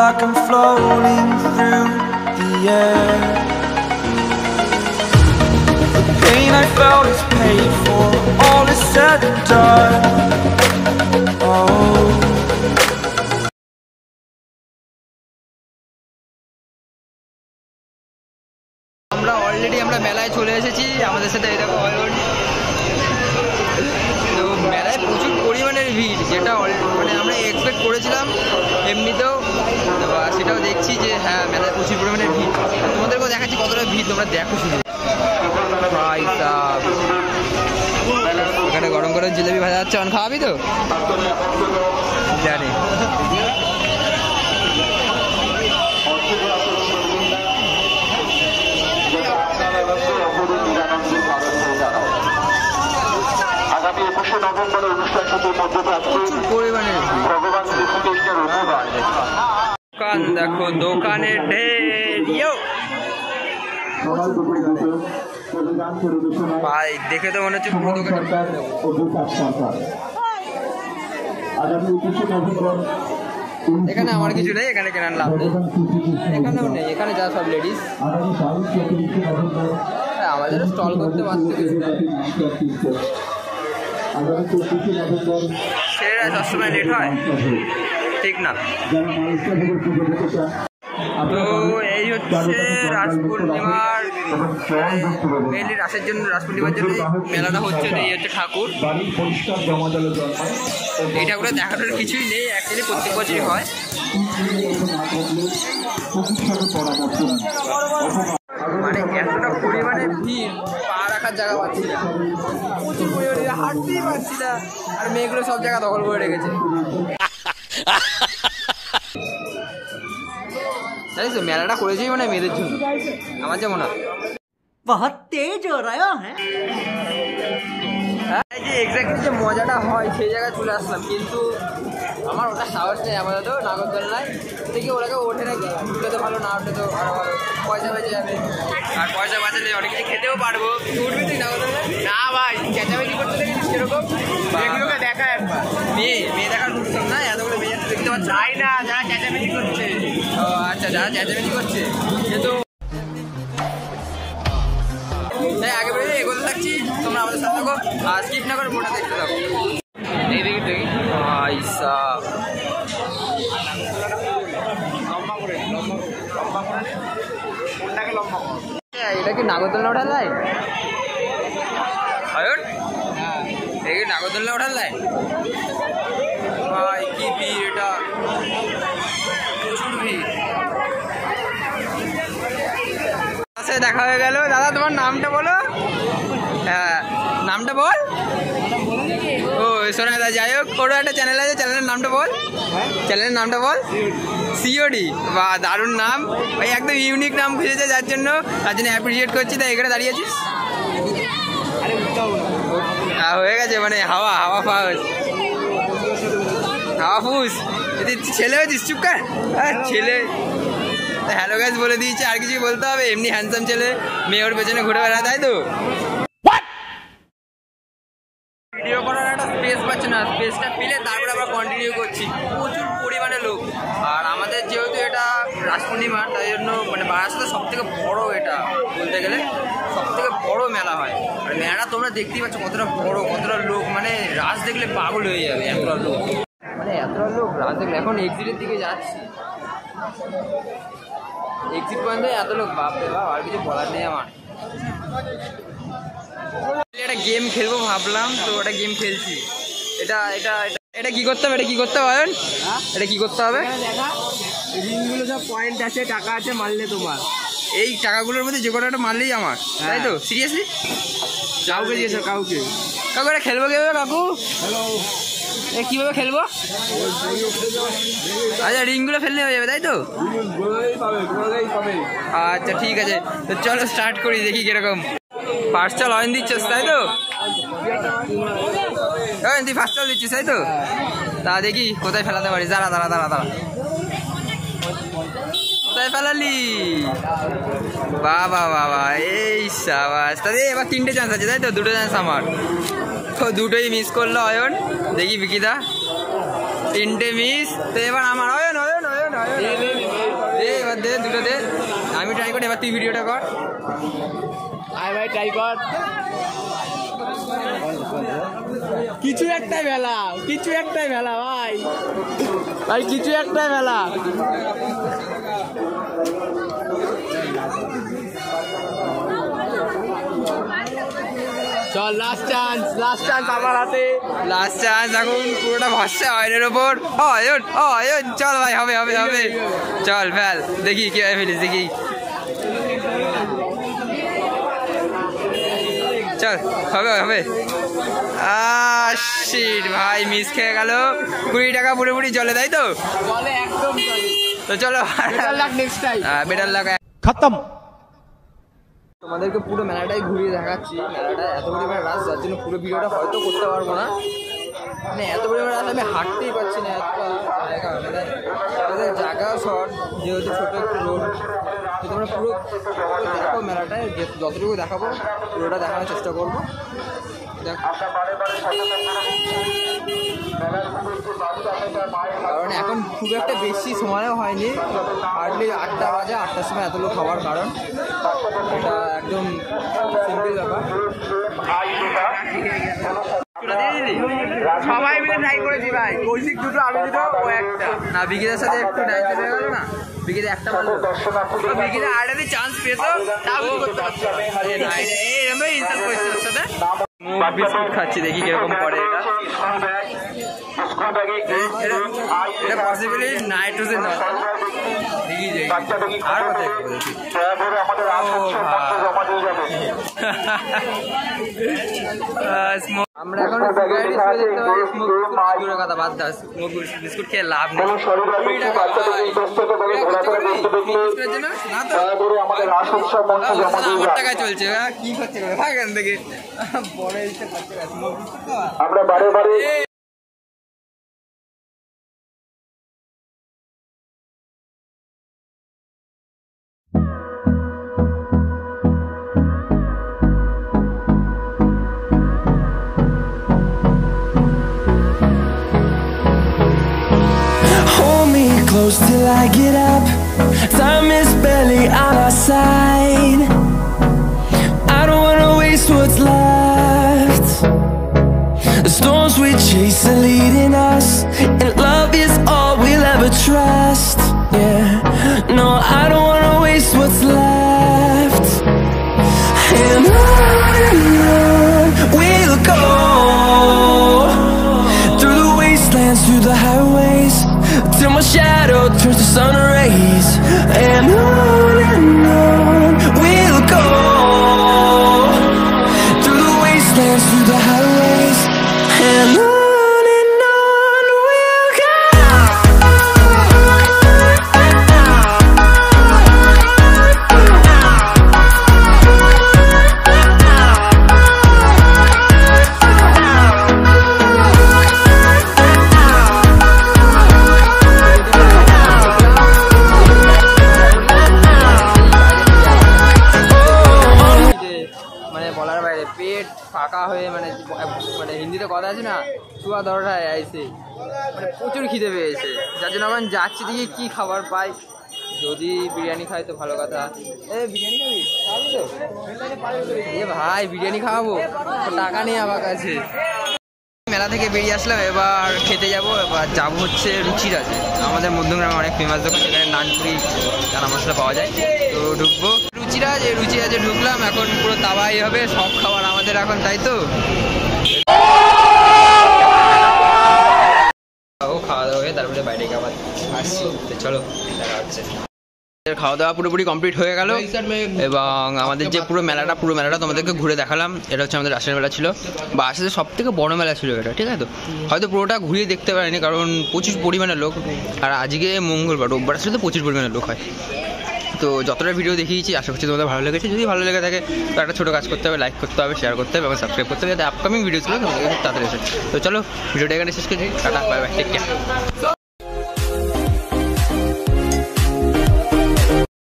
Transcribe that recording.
like I'm floating through the air. The pain I felt is paid for, all is said and done. Oh, আমরা already আমরা মেলায় চলে এসেছি। আমাদের সাথে এই দেখো অয়ন। তো মেলায় প্রচুর পরিমাণের ভিড়, যেটা মানে আমরা এক্সপেক্ট করেছিলাম এমনিতেও, সেটাও দেখছি যে হ্যাঁ মেলায় প্রচুর পরিমাণের ভিড়। তোমাদেরকেও দেখাচ্ছি কতটা ভিড়, তোমরা দেখো শুধু। ভাই সাব, এখানে গরম গরম জিলেবি ভাজা হচ্ছে। অন খাওয়াবি তো? জানি। দোকান দেখো, দোকানের ঢের। ভাই দেখে তো মনে হচ্ছে পুরো দোকান। এখানে আমার কিছু নেই, এখানে কেনার লাভ নেই, এখানেও নেই, এখানে যা সব লেডিস। আমাদের স্টল করতে পারছে সেটা সবসময় লেট হয়, ঠিক না? তো এই হচ্ছে রাস পূর্ণিমার, মেনলি রাসের জন্য, রাস পূর্ণিমার জন্য মেলাটা হচ্ছে। এই হচ্ছে ঠাকুর। এই ঠাকুরে দেখানোর কিছুই নেই, অ্যাকচুয়ালি প্রত্যেক বছরই হয়। মানে এতটা পরিমাণে ভিড়, পা রাখার জায়গা পাচ্ছি না, প্রচুর পরিমাণে হাঁটতেই পারছি না। আর মেয়েগুলো সব জায়গা দখল করে রেখেছে, জানিস তো? মেলাটা করেছি মানে মেয়েদের জন্য, আমার যেমন না। बहुत तेज हो रहा है। এই যে এক্স্যাক্টলি যে মজাটা হয় সেই জায়গায় চলে আসলাম, কিন্তু আমার ওটা সাহস নেই আপাতত। নাগরদোলনায় দেখি ওটাকে ওঠে নাকি, উঠলে তো ভালো, না উঠলে তো আরো ভালো, পয়সা বেঁচে যাবে। আর পয়সা বাঁচালে অনেক কিছু খেতেও পারবো। উঠবি তুই নাগরদোলনায়? না ভাই, চেঁচামেচি করতে দেখেছিস সেরকম? মেয়েগুলোকে দেখা একবার, মেয়ে দেখার উৎসব না, এতগুলো মেয়ে দেখতে পাচ্ছি না, যারা চেঁচামেচি করছে। ও আচ্ছা, যারা চেঁচামেচি করছে। কিন্তু তাই আগে বেরিয়ে এগোতে থাকছি, তোমরা আমাদের সাথে থাকো আর স্কিপ না করে মোটা দেখতে থাকো। এই দেখি দেখি ভাই সাব, এটা কি নাগরদোলনা ওঠার লাই? এই কি নাগরদোলনা ওঠার লাই? ভাই কি ভিড়, এটা প্রচুর ভিড়। দেখা হয়ে গেল। দাদা তোমার নামটা বলো। হ্যাঁ নামটা বল। ও শোনা দাদা, যাই হোক ওরও একটা চ্যানেল আছে, চ্যানেলের নামটা বল। চ্যানেলের নামটা বল। সিওডি, বা দারুণ নাম ভাই, একদম ইউনিক নাম খুঁজেছে, যার জন্য অ্যাপ্রিসিয়েট করছি। তাই এখানে দাঁড়িয়েছিস, হয়ে গেছে মানে হাওয়া হাওয়া ফাউস, হাওয়া ফুস। যদি ছেলে হয়েছিস চুপ কর, ছেলে। হ্যালো গাইস বলে দিয়েছে, আর কিছু বলতে হবে? এমনি হ্যান্ডসাম ছেলে, মেয়ে ওর পেছনে ঘুরে বেড়ায়, তাই তো? ভিডিও করার একটা স্পেস পাচ্ছে না, স্পেসটা পেলে তারপরে আমরা কন্টিনিউ করছি। প্রচুর পরিমাণে লোক, আর আমাদের যেহেতু এটা রাস পূর্ণিমা, তাই জন্য মানে বারাসাতে সব থেকে বড়, এটা বলতে গেলে সব থেকে বড় মেলা হয়। আর মেলাটা তোমরা দেখতেই পাচ্ছ কতটা বড়, কতটা লোক, মানে রাস দেখলে পাগল হয়ে যাবে, এতটা লোক, মানে এতটা লোক রাস দেখলে। এখন এক্সিটের দিকে যাচ্ছি, এক্সিট পয়েন্ট এত লোক, বাপরে বাপ, আর কিছু বলার নেই আমার। একটা গেম খেলবো ভাবলাম, তো ওটা গেম খেলছি। এটা এটা এটা কি করতে হবে? এটা কি করতে হবে? এটা কি করতে হবে? রিংগুলো সব পয়েন্ট আছে, টাকা আছে, মারলে তোমার এই টাকাগুলোর মধ্যে যে কোনো একটা মারলেই আমার, তাই তো? সিরিয়াসলি কাউকে দিয়েছো? কাউকে এটা খেলবো কীভাবে কাকু? কীভাবে খেলবো? আচ্ছা রিংগুলো ফেললে হয়ে যাবে, তাই তো? আচ্ছা ঠিক আছে, তো চলো স্টার্ট করি, দেখি কিরকম। ফার্স্ট চল অয়ন দিচ্ছিস, তাই তো? তুই ফার্স্ট চল দিচ্ছিস, তাই তো? তা দেখি কোথায় ফেলাতে পারিস। দাঁড়া দাঁড়া দাঁড়া দাঁড়া, কোথায় ফেলালি? বাবা বাবা, এই সাবাস। তাহলে এবার 3টে চান্স আছে, তাই তো? 2টো চান্স আমার, তো 2টোই মিস করলো অয়ন। দেখি বিকিদা 3টে মিস, তো এবার আমার। অয়ন অয়ন অয়ন অয়ন আমি ট্রাই করি, এবার তুই ভিডিওটা কর। আয় ভাই ট্রাই কর। কিছু একটাই ভেলা, কিছু একটাই ভেলা ভাই, ভাই কিছু একটাই ভেলা। চল লাস্ট চান্স, লাস্ট চান্স আমার হাতে, লাস্ট চান্স। এখন পুরোটা ভরসা অয়নের ওপর। অয়ন অয়ন চল ভাই, হবে হবে হবে, চল ফেল, দেখি কিভাবে ফেলিস, দেখি চল, হবে হবে। শিট ভাই, মিস খেয়ে গেল। 20 টাকা পুরোপুরি জলে, তাই তো? চলে একদম চলে। তো চলো better luck next time, better luck. खत्म। তোমাদেরকে পুরো মেলাটাই ঘুরিয়ে দেখাচ্ছি। মেলাটা এত পরিমাণ রাস, যার জন্য পুরো ভিডিওটা হয়তো করতে পারবো না। মানে এত পরিমাণ রাস, আমি হাঁটতেই পারছি না। এত জায়গা, মানে আমাদের জায়গা শর্ট, যেহেতু ছোটো একটু রোড। তো তোমরা পুরো দেখো মেলাটায়, যতটুকু দেখাবো পুরোটা দেখানোর চেষ্টা করবো। কারণ এখন খুব একটা বেশি সময়ও হয়নি, হার্ডলি 8টা বাজে। 8টার সময় এত লোক হওয়ার কারণ এটা একদম সিম্পল ব্যাপার। সবাই মিলে ট্রাই করেছি ভাই। কৌশিক দুটো, আমি দুটো, ও একটা। না, বিকিদের সাথে একটু নাইতে হয়ে গেল না, বিকিদে একটা মারলো। বিকিদে আড়াতে চান্স পেয়েছো, তাও কিছু করতে পারছো না। এরকম ইনসাল্ট করেছে ওর সাথে। মুখ বিস্কুট খাচ্ছি, দেখি কিরকম করে এটা। এটা পসিবলি নাইট্রোজেন নয়, দেখি দেখি আর কথা দেখি। আমরা এখন দূরের কথা বাদ দাও, স্মোক বিস্কুট খেয়ে লাভ নেই। 20 টাকা আমার টাকায় চলছে, কি খরচা করে ভাগ এখান থেকে। বড় এসে খরচা স্মোক বিস্কুট আমরা বারে বারে। Close till I get up. Time is barely on our side. I don't wanna waste what's left. The storms we chase are leading us, and love is all we'll ever trust. Yeah, no, I don't wanna waste what's left. And on we'll go, through the wastelands, through the highways, till my shadow turns to sun rays. And on we'll go, through the wastelands, through the highways. And on we'll go. পেট ফাঁকা হয়ে, মানে মানে হিন্দিতে কথা আছে না, চুয়া দরটায় আইসে, মানে প্রচুর খিদে পেয়েছে। যার জন্য এখন যাচ্ছি দিকে কি খাবার পাই। যদি বিরিয়ানি খাই তো ভালো কথা। বিরিয়ানি খাবি? খাবি তো? ভাই বিরিয়ানি খাওয়াবো, টাকা নেই আমার কাছে। মেলা থেকে বেরিয়ে আসলাম, এবার খেতে যাবো। এবার যাবো হচ্ছে রুচিরাজে, আমাদের মধ্যমগ্রামে অনেক ফেমাস দোকান, সেখানে নানপুরি চানা মশলা পাওয়া যায়। তো ঢুকবো রুচিরাজে ঢুকলাম। এখন পুরো তাওয়াই হবে, সব খাবার আমাদের এখন, তাই তো? খাওয়া দাওয়া হয়ে তারপরে বাইরে খাবার আসছি। চলো দেখা হচ্ছে। খাওয়া দাওয়া পুরোপুরি কমপ্লিট হয়ে গেল, এবং আমাদের যে পুরো মেলাটা তোমাদেরকে ঘুরে দেখালাম। এটা হচ্ছে আমাদের রাসের মেলা ছিল, বা আসলে সব থেকে বড় মেলা ছিল এটা, ঠিক আছে? তো হয়তো পুরোটা ঘুরিয়ে দেখতে পারিনি, কারণ প্রচুর পরিমাণে লোক। আর আজকে মঙ্গলবার, রোববার আসলে তো প্রচুর পরিমাণে লোক হয়। তো যতটা ভিডিও দেখিয়েছি আশা করছি তোমাদের ভালো লেগেছে। যদি ভালো লেগে থাকে তো একটা ছোটো কাজ করতে হবে, লাইক করতে হবে, শেয়ার করতে হবে এবং সাবস্ক্রাইব করতে হবে, যাতে আপকামিং ভিডিওগুলো তোমাদের খুব তাড়াতাড়ি আসে। তো চলো ভিডিওটা এখানে শেষ করছি। Tata, bye bye, take care.